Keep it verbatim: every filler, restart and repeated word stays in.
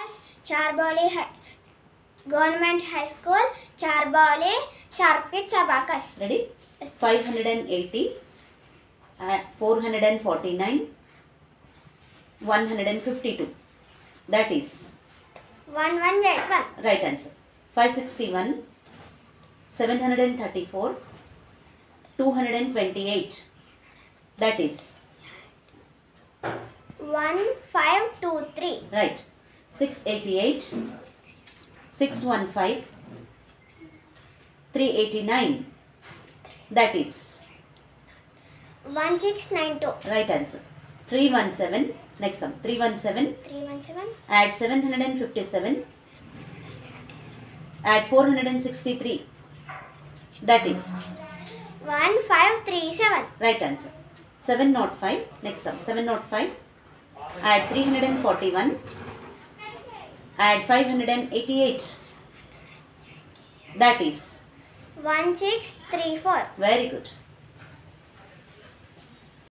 Abacus, Charboli High, Government High School, Charboli, Sharp Kids Abacus. Ready? five hundred eighty, uh, four hundred forty-nine, one hundred fifty-two. That is one one eight one. right answer. five hundred sixty-one, seven hundred thirty-four, two hundred twenty-eight. That is one five two three. right. six hundred eighty-eight, six hundred fifteen, three hundred eighty-nine. That is one six nine two. right answer. three hundred seventeen. Next sum. three hundred seventeen. three one seven. Add seven hundred fifty-seven. Add four hundred sixty-three. That is one five three seven. right answer. seven hundred five. Next sum. seven hundred five. Add three hundred forty-one. Add five hundred eighty-eight. That is one six three four. very good.